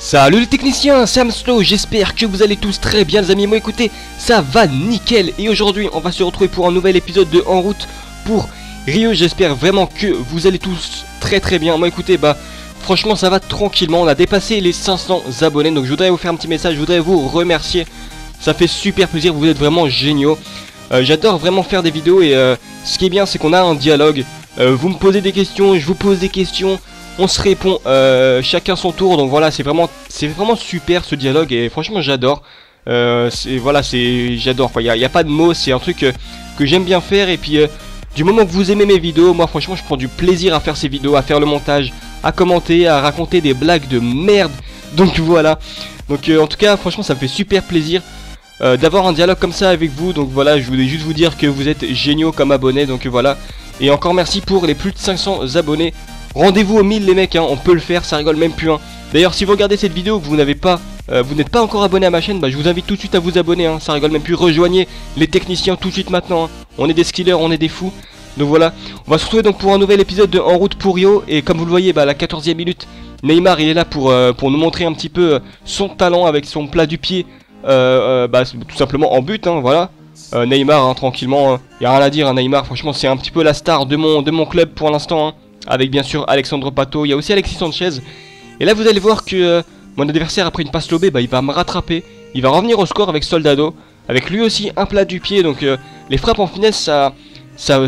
Salut les techniciens, c'est Amslo, j'espère que vous allez tous très bien les amis. Moi écoutez, ça va nickel. Et aujourd'hui on va se retrouver pour un nouvel épisode de En route pour Rio. J'espère vraiment que vous allez tous très bien. Moi écoutez, franchement ça va tranquillement. On a dépassé les 500 abonnés. Donc je voudrais vous faire un petit message, je voudrais vous remercier. Ça fait super plaisir, vous êtes vraiment géniaux. J'adore vraiment faire des vidéos. Et ce qui est bien c'est qu'on a un dialogue. Vous me posez des questions, je vous pose des questions. On se répond chacun son tour, donc voilà, c'est vraiment super ce dialogue et franchement j'adore. J'adore quoi, y a pas de mots, c'est un truc que j'aime bien faire. Et puis du moment que vous aimez mes vidéos, moi franchement je prends du plaisir à faire ces vidéos, à faire le montage, à commenter, à raconter des blagues de merde. Donc voilà, donc en tout cas franchement ça me fait super plaisir d'avoir un dialogue comme ça avec vous. Donc voilà, je voulais juste vous dire que vous êtes géniaux comme abonnés, donc voilà. Et encore merci pour les plus de 500 abonnés. Rendez-vous aux 1000 les mecs, hein, on peut le faire, ça rigole même plus. Hein. D'ailleurs si vous regardez cette vidéo, que vous n'êtes pas encore abonné à ma chaîne, je vous invite tout de suite à vous abonner, hein, ça rigole même plus. Rejoignez les techniciens tout de suite maintenant, hein. On est des skillers, on est des fous. Donc voilà, on va se retrouver donc pour un nouvel épisode de En route pour Rio. Et comme vous le voyez, à la 14e minute, Neymar il est là pour nous montrer un petit peu son talent avec son plat du pied, tout simplement en but, hein, voilà. Neymar, hein, tranquillement, y a rien à dire, hein, Neymar, franchement c'est un petit peu la star de mon club pour l'instant, hein. Avec bien sûr Alexandre Pato, il y a aussi Alexis Sanchez. Et là vous allez voir que mon adversaire après une passe lobée, il va me rattraper. Il va revenir au score avec Soldado. Avec lui aussi un plat du pied. Donc les frappes en finesse c'est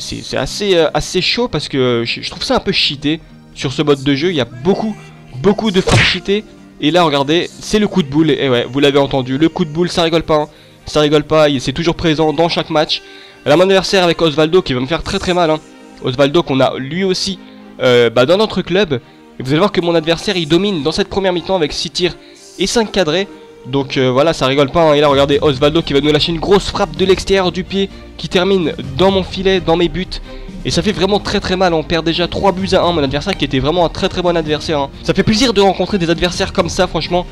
assez chaud. Parce que je trouve ça un peu cheaté sur ce mode de jeu. Il y a beaucoup de frappes cheatées. Et là regardez, c'est le coup de boule. Et ouais, vous l'avez entendu, le coup de boule ça rigole pas, hein. Ça rigole pas, c'est toujours présent dans chaque match. Là mon adversaire avec Osvaldo qui va me faire très mal, hein. Osvaldo qu'on a lui aussi dans notre club. Et vous allez voir que mon adversaire il domine dans cette première mi-temps avec 6 tirs et 5 cadrés. Donc voilà, ça rigole pas, hein. Et là regardez Osvaldo qui va nous lâcher une grosse frappe de l'extérieur du pied qui termine dans mon filet, dans mes buts. Et ça fait vraiment très mal, on perd déjà 3 buts à 1. Mon adversaire qui était vraiment un très bon adversaire, hein. Ça fait plaisir de rencontrer des adversaires comme ça franchement.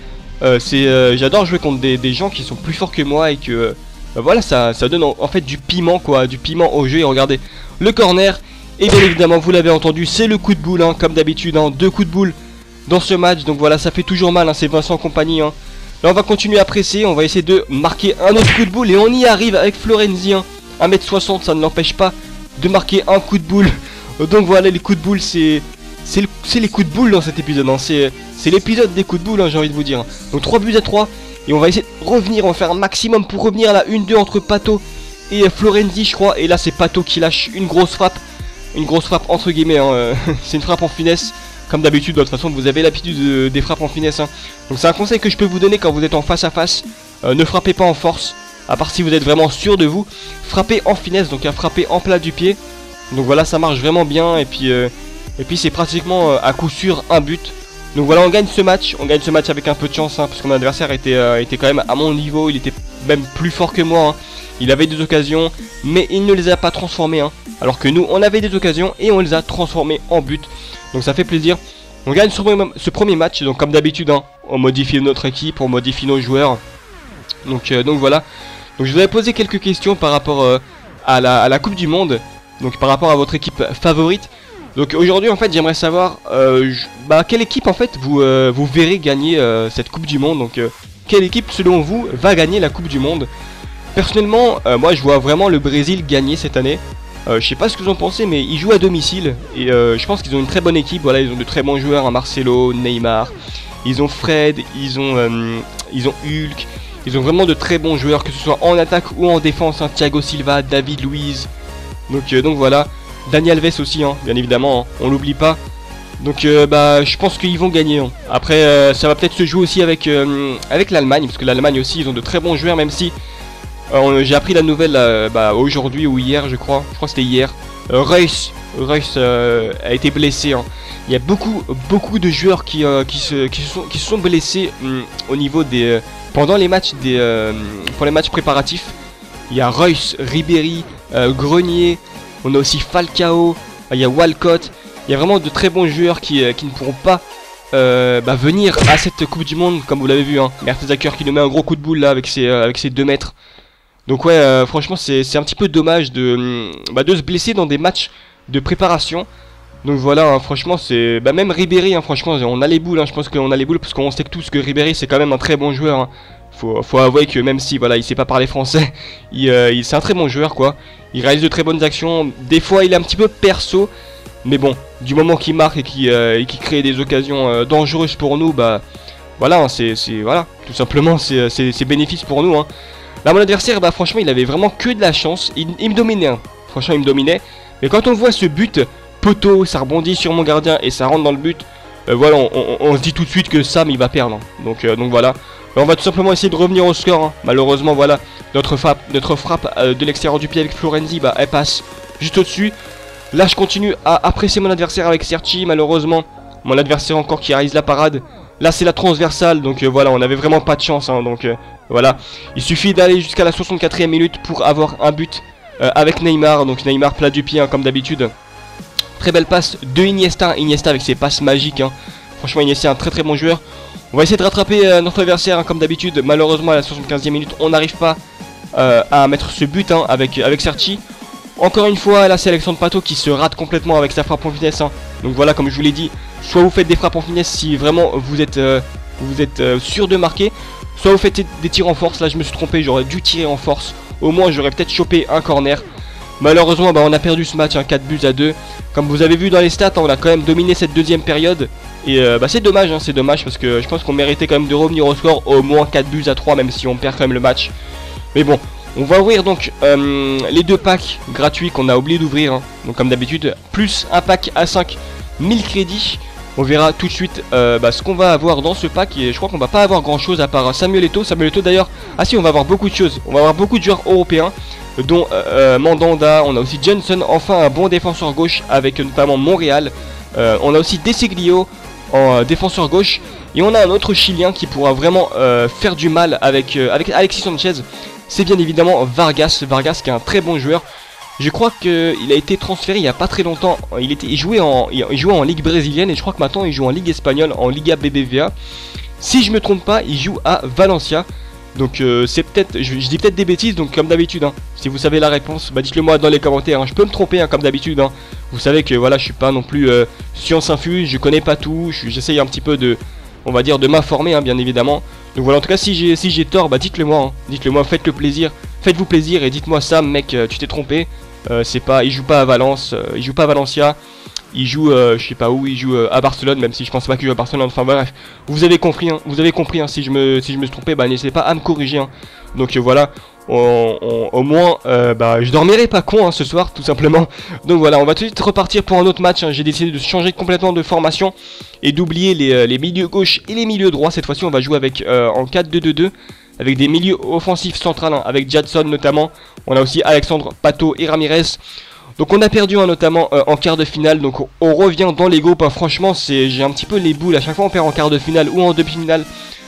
J'adore jouer contre des gens qui sont plus forts que moi. Et que voilà, ça donne en fait du piment quoi, du piment au jeu. Et regardez le corner. Et bien évidemment vous l'avez entendu, c'est le coup de boule, hein, comme d'habitude, hein, 2 coups de boule dans ce match. Donc voilà, ça fait toujours mal, hein, c'est Vincent compagnie, hein. Là on va continuer à presser, on va essayer de marquer un autre coup de boule. Et on y arrive avec Florenzi, hein. 1m60, ça ne l'empêche pas de marquer un coup de boule. Donc voilà, les coups de boule, c'est les coups de boule dans cet épisode, hein. C'est l'épisode des coups de boule, hein, j'ai envie de vous dire. Donc 3 buts à 3. Et on va essayer de revenir, on va faire un maximum pour revenir à la 1-2 entre Pato et Florenzi je crois. Et là c'est Pato qui lâche une grosse frappe. Une grosse frappe entre guillemets, hein. C'est une frappe en finesse. Comme d'habitude, de toute façon vous avez l'habitude des frappes en finesse, hein. Donc c'est un conseil que je peux vous donner quand vous êtes en face à face. Ne frappez pas en force, à part si vous êtes vraiment sûr de vous. Frappez en finesse, donc à frapper en plat du pied. Donc voilà, ça marche vraiment bien. Et puis c'est pratiquement à coup sûr un but. Donc voilà, on gagne ce match avec un peu de chance, hein, parce que mon adversaire était quand même à mon niveau. Il était même plus fort que moi, hein. Il avait des occasions, mais il ne les a pas transformées, hein. Alors que nous, on avait des occasions et on les a transformées en but. Donc ça fait plaisir. On gagne ce premier match. Donc comme d'habitude, hein, on modifie notre équipe, on modifie nos joueurs. Donc voilà. Donc je vous avais posé quelques questions par rapport à la Coupe du Monde. Donc par rapport à votre équipe favorite. Donc aujourd'hui en fait j'aimerais savoir quelle équipe en fait vous verrez gagner cette Coupe du Monde. Donc quelle équipe selon vous va gagner la Coupe du Monde? Personnellement moi je vois vraiment le Brésil gagner cette année. Je sais pas ce que vous en pensez, mais ils jouent à domicile. Et je pense qu'ils ont une très bonne équipe. Voilà, ils ont de très bons joueurs, hein, Marcelo, Neymar. Ils ont Fred, ils ont Hulk. Ils ont vraiment de très bons joueurs, que ce soit en attaque ou en défense, hein. Thiago Silva, David Luiz. Donc voilà, Dani Alves aussi, hein, bien évidemment, hein, on l'oublie pas. Donc je pense qu'ils vont gagner, hein. Après ça va peut-être se jouer aussi avec l'Allemagne, parce que l'Allemagne aussi ils ont de très bons joueurs, même si j'ai appris la nouvelle aujourd'hui ou hier je crois que c'était hier. Reus a été blessé, hein. Il y a beaucoup de joueurs qui se sont blessés au niveau des pendant les matchs pour les matchs préparatifs. Il y a Reus, Ribéry, Grenier, on a aussi Falcao, il y a Walcott. Il y a vraiment de très bons joueurs qui ne pourront pas venir à cette Coupe du Monde, comme vous l'avez vu, hein. Mertesacker qui nous met un gros coup de boule là avec ses 2 mètres. Donc ouais, franchement c'est un petit peu dommage de se blesser dans des matchs de préparation. Donc voilà, hein, franchement, c'est... Bah même Ribéry, hein, franchement, on a les boules, hein, je pense qu'on a les boules, parce qu'on sait que tous que Ribéry, c'est quand même un très bon joueur. Hein. Faut avouer que même si, voilà, il sait pas parler français, c'est un très bon joueur, quoi. Il réalise de très bonnes actions. Des fois, il est un petit peu perso, mais bon, du moment qu'il marque et qu'il crée des occasions dangereuses pour nous, bah... Voilà, hein, voilà, tout simplement, c'est bénéfice pour nous, hein. Là, mon adversaire, bah franchement, il avait vraiment que de la chance. Il me dominait, hein. Franchement, il me dominait. Mais quand on voit ce but... Poteau, ça rebondit sur mon gardien et ça rentre dans le but. Voilà, on se dit tout de suite que Sam il va perdre. Hein. Donc voilà. Alors, on va tout simplement essayer de revenir au score. Hein. Malheureusement, voilà, notre frappe de l'extérieur du pied avec Florenzi, bah elle passe juste au-dessus. Là, je continue à apprécier mon adversaire avec Cerci. Malheureusement, mon adversaire encore qui réalise la parade. Là, c'est la transversale. Donc voilà, on avait vraiment pas de chance. Hein. Donc voilà, il suffit d'aller jusqu'à la 64e minute pour avoir un but avec Neymar. Donc Neymar plat du pied, hein, comme d'habitude. Très belle passe de Iniesta, Iniesta avec ses passes magiques, hein. Franchement Iniesta est un très très bon joueur. On va essayer de rattraper notre adversaire, hein, comme d'habitude. Malheureusement à la 75e minute on n'arrive pas à mettre ce but, hein, avec Cerci. Encore une fois là c'est Alexandre Pato qui se rate complètement avec sa frappe en finesse, hein. Donc voilà, comme je vous l'ai dit, soit vous faites des frappes en finesse si vraiment vous êtes sûr de marquer, soit vous faites des tirs en force. Là je me suis trompé, j'aurais dû tirer en force. Au moins j'aurais peut-être chopé un corner. Malheureusement, bah, on a perdu ce match, hein, 4 buts à 2. Comme vous avez vu dans les stats, hein, on a quand même dominé cette deuxième période. Et bah, c'est dommage, hein, c'est dommage parce que je pense qu'on méritait quand même de revenir au score au moins 4 buts à 3, même si on perd quand même le match. Mais bon, on va ouvrir donc les 2 packs gratuits qu'on a oublié d'ouvrir. Hein. Donc comme d'habitude, plus un pack à 5 1000 crédits. On verra tout de suite ce qu'on va avoir dans ce pack. Et je crois qu'on va pas avoir grand chose à part Samuel Eto'o. Samuel Eto'o d'ailleurs, ah si, on va avoir beaucoup de choses. On va avoir beaucoup de joueurs européens, dont Mandanda, on a aussi Johnson, enfin un bon défenseur gauche avec notamment Montréal. On a aussi Deseglio en défenseur gauche. Et on a un autre Chilien qui pourra vraiment faire du mal avec Alexis Sanchez. C'est bien évidemment Vargas. Vargas qui est un très bon joueur. Je crois qu'il a été transféré il n'y a pas très longtemps. Il jouait en Ligue brésilienne et je crois que maintenant il joue en Ligue espagnole, en Liga BBVA. Si je me trompe pas, il joue à Valencia. Donc c'est peut-être, je dis peut-être des bêtises, donc comme d'habitude, hein, si vous savez la réponse, bah dites-le moi dans les commentaires, hein. Je peux me tromper, hein, comme d'habitude, hein. Vous savez que voilà, je suis pas non plus science infuse, je connais pas tout, j'essaye un petit peu de, on va dire, de m'informer, hein, bien évidemment. Donc voilà, en tout cas si j'ai tort, bah dites-le moi, hein. Dites-le moi, faites-vous plaisir et dites-moi Sam, mec, tu t'es trompé. C'est pas, il joue pas à Valence, il joue pas à Valencia. Il joue, je sais pas où, il joue à Barcelone, même si je pense pas qu'il joue à Barcelone. Enfin bref, vous avez compris, hein, si je me suis trompé, bah n'hésitez pas à me corriger, hein. Donc voilà, au moins, bah je dormirai pas con, hein, ce soir, tout simplement. Donc voilà, on va tout de suite repartir pour un autre match, hein. J'ai décidé de changer complètement de formation et d'oublier les milieux gauche et les milieux droits. Cette fois-ci, on va jouer avec en 4-2-2-2. Avec des milieux offensifs centrales, hein, avec Jadson notamment. On a aussi Alexandre Pato et Ramirez. Donc on a perdu, hein, notamment en quart de finale. Donc on revient dans les groupes, hein. Franchement j'ai un petit peu les boules. À chaque fois on perd en quart de finale ou en demi-finale.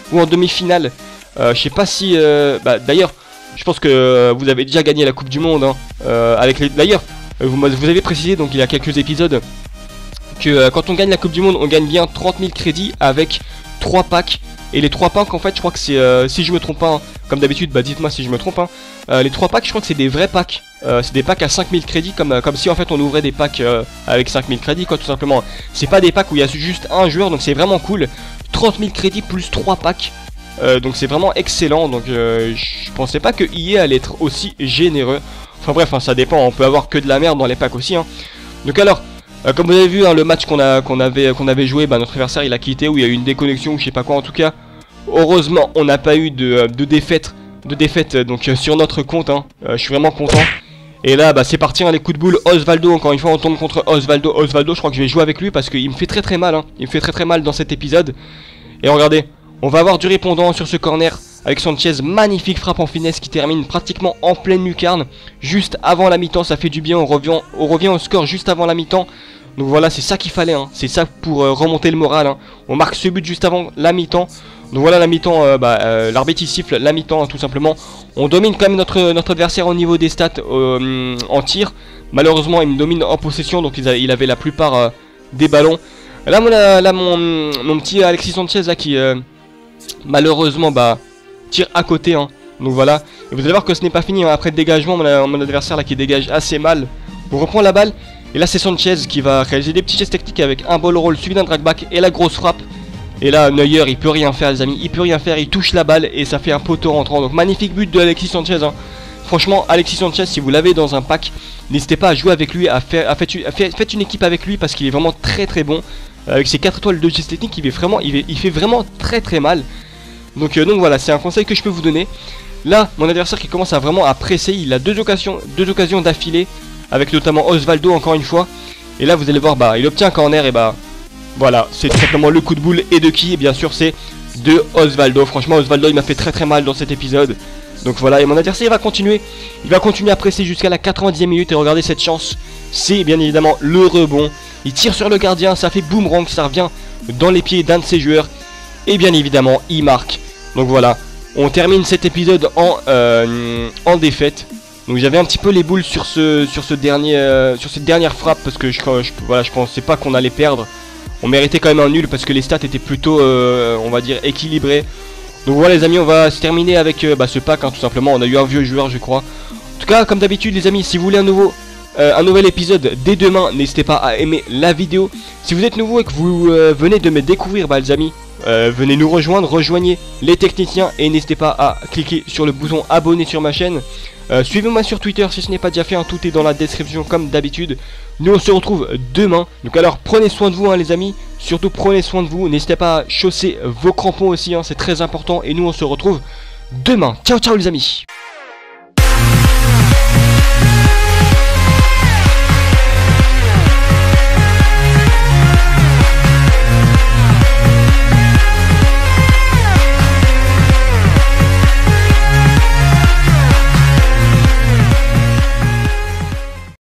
Je sais pas si... d'ailleurs, je pense que vous avez déjà gagné la Coupe du Monde, hein, d'ailleurs, vous avez précisé donc il y a quelques épisodes que quand on gagne la Coupe du Monde, on gagne bien 30 000 crédits avec 3 packs. Et les 3 packs, en fait, je crois que c'est, si je me trompe pas, hein, comme d'habitude, bah dites-moi si je me trompe, hein, les 3 packs, je crois que c'est des vrais packs. C'est des packs à 5000 crédits, comme si en fait on ouvrait des packs avec 5000 crédits, quoi, tout simplement. C'est pas des packs où il y a juste un joueur, donc c'est vraiment cool. 30 000 crédits plus 3 packs. Donc c'est vraiment excellent. Donc je pensais pas que EA allait être aussi généreux. Enfin bref, hein, ça dépend, on peut avoir que de la merde dans les packs aussi, hein. Donc alors... comme vous avez vu, hein, le match qu'on avait joué, bah, notre adversaire il a quitté, où il y a eu une déconnexion, je sais pas quoi. En tout cas, heureusement on n'a pas eu de défaite donc sur notre compte, hein. Je suis vraiment content. Et là bah c'est parti, hein, les coups de boule. Osvaldo, encore une fois on tombe contre Osvaldo. Osvaldo, je crois que je vais jouer avec lui parce qu'il me fait très mal, hein. Il me fait très mal dans cet épisode. Et regardez, on va avoir du répondant sur ce corner avec Sanchez, magnifique frappe en finesse qui termine pratiquement en pleine lucarne, juste avant la mi-temps. Ça fait du bien, on revient au score juste avant la mi-temps. Donc voilà, c'est ça qu'il fallait, hein. C'est ça pour remonter le moral, hein. On marque ce but juste avant la mi-temps. Donc voilà, la mi-temps, l'arbitre il siffle la mi-temps, hein, tout simplement. On domine quand même notre adversaire au niveau des stats en tir. Malheureusement il me domine en possession, donc il avait la plupart des ballons. Là mon petit Alexis Sanchez là qui malheureusement bah tire à côté, hein. Donc voilà, et vous allez voir que ce n'est pas fini, hein. Après le dégagement, mon adversaire là qui dégage assez mal. On reprend la balle Et là c'est Sanchez qui va réaliser des petits gestes techniques avec un ball roll suivi d'un drag back et la grosse frappe. Et là Neuer il peut rien faire les amis, il peut rien faire, il touche la balle et ça fait un poteau rentrant. Donc magnifique but de Alexis Sanchez hein. Franchement Alexis Sanchez, si vous l'avez dans un pack, n'hésitez pas à jouer avec lui, faites une équipe avec lui parce qu'il est vraiment très très bon. Avec ses 4 étoiles de gestes techniques il fait vraiment très mal. Donc voilà, c'est un conseil que je peux vous donner. Là mon adversaire qui commence à vraiment presser, il a deux occasions d'affilée, avec notamment Osvaldo encore une fois. Et là vous allez voir, bah il obtient un corner et bah voilà, c'est tout simplement le coup de boule. Et de qui? Et bien sûr c'est de Osvaldo. Franchement Osvaldo il m'a fait très mal dans cet épisode. Donc voilà, et mon adversaire il va continuer à presser jusqu'à la 90e minute. Et regardez cette chance, c'est bien évidemment le rebond. Il tire sur le gardien, ça fait boomerang, ça revient dans les pieds d'un de ses joueurs. Et bien évidemment il marque. Donc voilà, on termine cet épisode en défaite. Donc j'avais un petit peu les boules sur cette dernière frappe parce que je pensais pas qu'on allait perdre. On méritait quand même un nul parce que les stats étaient plutôt on va dire équilibrés. Donc voilà les amis, on va se terminer avec ce pack hein, tout simplement. On a eu un vieux joueur je crois. En tout cas comme d'habitude les amis, si vous voulez un nouvel épisode dès demain, n'hésitez pas à aimer la vidéo. Si vous êtes nouveau et que vous venez de me découvrir les amis, venez nous rejoindre, rejoignez les techniciens. Et n'hésitez pas à cliquer sur le bouton abonner sur ma chaîne. Suivez-moi sur Twitter si ce n'est pas déjà fait hein, tout est dans la description comme d'habitude. Nous on se retrouve demain. Donc alors prenez soin de vous hein, les amis. Surtout prenez soin de vous. N'hésitez pas à chausser vos crampons aussi hein, c'est très important. Et nous on se retrouve demain. Ciao ciao les amis.